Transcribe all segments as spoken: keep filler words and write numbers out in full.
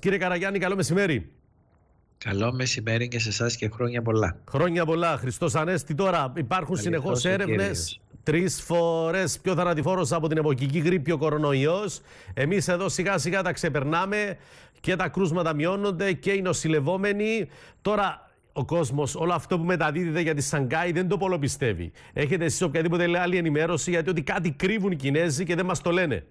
Κύριε Καραγιάννη, καλό μεσημέρι. Καλό μεσημέρι και σε εσάς και χρόνια πολλά. Χρόνια πολλά. Χριστός Ανέστη. Τώρα υπάρχουν συνεχώς έρευνες. Τρεις φορές πιο θανατηφόρος από την εποχική γρίπη ο κορονοϊός. Εμείς εδώ σιγά σιγά τα ξεπερνάμε και τα κρούσματα μειώνονται και οι νοσηλευόμενοι. Τώρα ο κόσμος όλο αυτό που μεταδίδεται για τη Σανγκάη δεν το πολλοπιστεύει. Έχετε εσείς οποιαδήποτε άλλη ενημέρωση γιατί ότι κάτι κρύβουν οι Κινέζοι και δεν μας το λένε?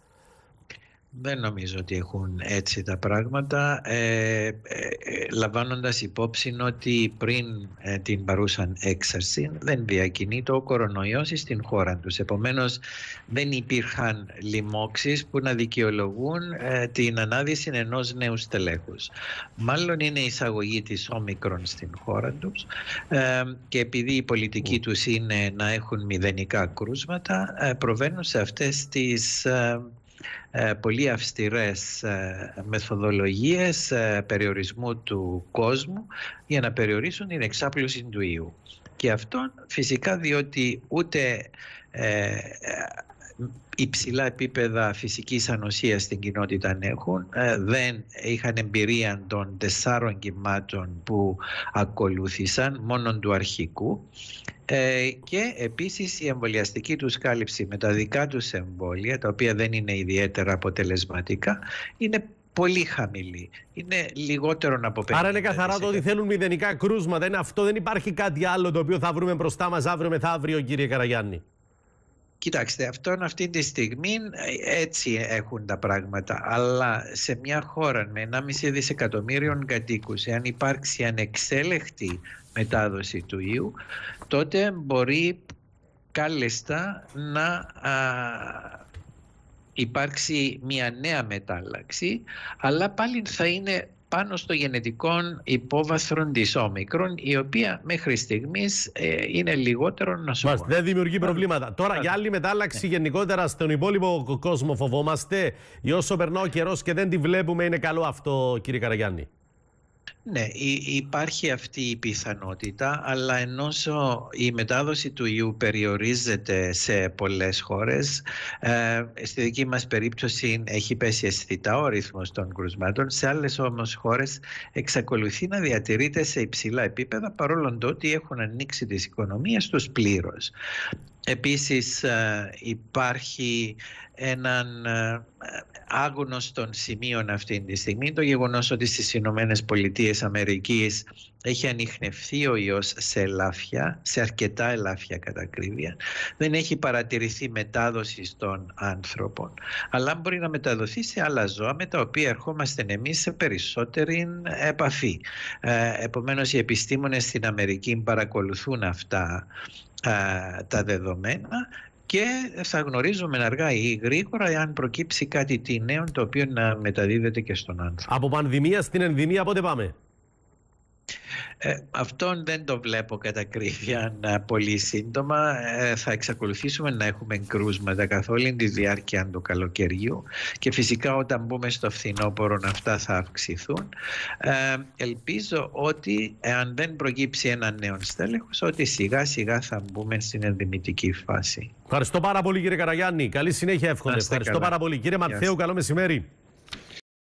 Δεν νομίζω ότι έχουν έτσι τα πράγματα, ε, ε, λαμβάνοντας υπόψη ότι πριν ε, την παρούσα έξαρση δεν διακινείται ο κορονοϊός στην χώρα τους. Επομένως δεν υπήρχαν λοιμώξεις που να δικαιολογούν ε, την ανάδυση ενός νέου στελέχους. Μάλλον είναι η εισαγωγή της όμικρον στην χώρα τους ε, και επειδή η πολιτική τους είναι να έχουν μηδενικά κρούσματα, ε, προβαίνουν σε αυτές τις ε, πολύ αυστηρές μεθοδολογίες περιορισμού του κόσμου για να περιορίσουν την εξάπλωση του ιού. Και αυτό φυσικά διότι ούτε ε, υψηλά επίπεδα φυσικής ανοσίας στην κοινότητα έχουν, ε, δεν είχαν εμπειρία των τεσσάρων κυμάτων που ακολούθησαν, μόνον του αρχικού, ε, και επίσης η εμβολιαστική τους κάλυψη με τα δικά τους εμβόλια, τα οποία δεν είναι ιδιαίτερα αποτελεσματικά, είναι πολύ χαμηλή. Είναι λιγότερο από πενήντα. Άρα είναι καθαρά το ότι θέλουν μηδενικά κρούσματα. Είναι αυτό, δεν υπάρχει κάτι άλλο το οποίο θα βρούμε μπροστά μας αύριο μεθαύριο, κύριε Καραγιάννη? Κοιτάξτε, αυτόν αυτή τη στιγμή έτσι έχουν τα πράγματα, αλλά σε μια χώρα με ενάμιση δισεκατομμύριων κατοίκους, εάν υπάρξει ανεξέλεκτη μετάδοση του ιού, τότε μπορεί κάλλιστα να α, υπάρξει μια νέα μετάλλαξη, αλλά πάλι θα είναι πάνω στο γενετικό υπόβαθρο της όμικρον, η οποία μέχρι στιγμής ε, είναι λιγότερο νοσοκόμα. Δεν δημιουργεί προβλήματα. Τώρα, για άλλη μετάλλαξη γενικότερα στον υπόλοιπο κόσμο φοβόμαστε, ή όσο περνά ο καιρός και δεν τη βλέπουμε, είναι καλό αυτό, κύριε Καραγιάννη? Ναι, υπάρχει αυτή η πιθανότητα, αλλά ενώ η μετάδοση του ιού περιορίζεται σε πολλές χώρες, ε, στη δική μας περίπτωση έχει πέσει αισθητά ο ρυθμός των κρουσμάτων, σε άλλες όμως χώρες εξακολουθεί να διατηρείται σε υψηλά επίπεδα, παρόλο ότι έχουν ανοίξει τις οικονομίες τους πλήρως. Επίσης ε, υπάρχει έναν ε, άγνωστον σημείων αυτή τη στιγμή, το γεγονός ότι στις Ηνωμένες Πολιτείες Αμερικής έχει ανιχνευθεί ο ιός σε ελάφια, σε αρκετά ελάφια κατά ακρίβεια. Δεν έχει παρατηρηθεί μετάδοση στον άνθρωπον, αλλά μπορεί να μεταδοθεί σε άλλα ζώα με τα οποία ερχόμαστε εμείς σε περισσότερη επαφή. Ε, επομένως οι επιστήμονες στην Αμερική παρακολουθούν αυτά τα δεδομένα και θα γνωρίζουμε αργά ή γρήγορα εάν προκύψει κάτι τι νέο το οποίο να μεταδίδεται και στον άνθρωπο. Από πανδημία στην ενδημία πότε πάμε? Ε, αυτόν δεν το βλέπω κατά ακρίβεια πολύ σύντομα. Ε, θα εξακολουθήσουμε να έχουμε κρούσματα καθ' όλη τη διάρκεια του καλοκαιριού και φυσικά όταν μπούμε στο φθινόπωρο αυτά θα αυξηθούν. Ε, ελπίζω ότι εάν δεν προκύψει ένα νέο στέλεχος, ότι σιγά σιγά θα μπούμε στην ενδημητική φάση. Ευχαριστώ πάρα πολύ, κύριε Καραγιάννη. Καλή συνέχεια εύχομαι. Ευχαριστώ καλά. πάρα πολύ. Κύριε Μαρθέου, καλό μεσημέρι.